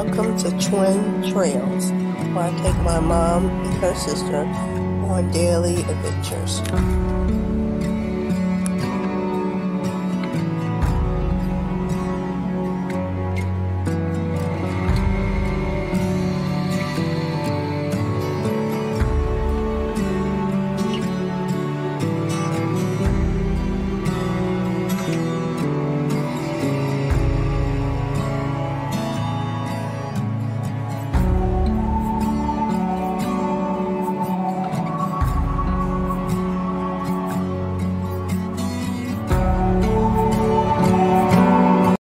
Welcome to Twin Trails, where I take my mom and her sister on daily adventures.